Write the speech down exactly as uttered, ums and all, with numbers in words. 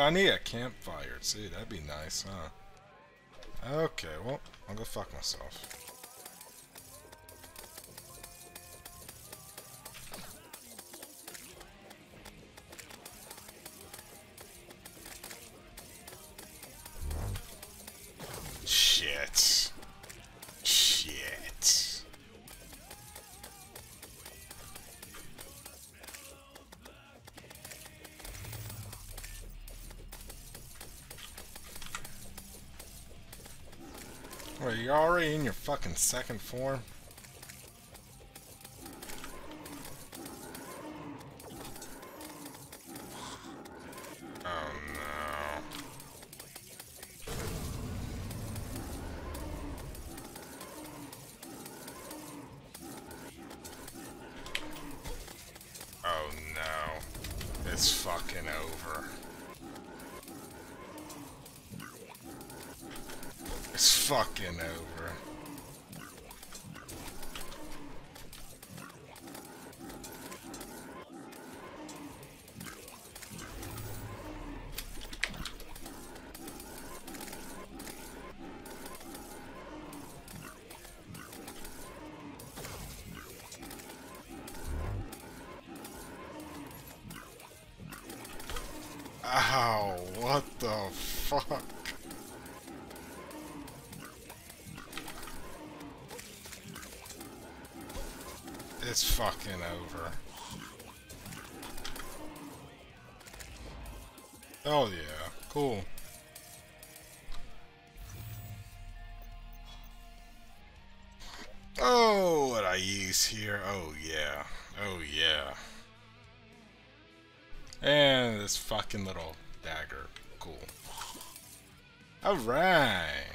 I need a campfire too. That'd be nice, huh? Okay, well, I'll go fuck myself. Shit. Shit. Wait, you're already in your fucking second form? Oh no. Oh no. It's fucking over. It's fucking over. Ow, what the fuck? It's fucking over. Oh yeah, cool. Oh, what I use here? Oh yeah, oh yeah. And this fucking little dagger, cool. Alright.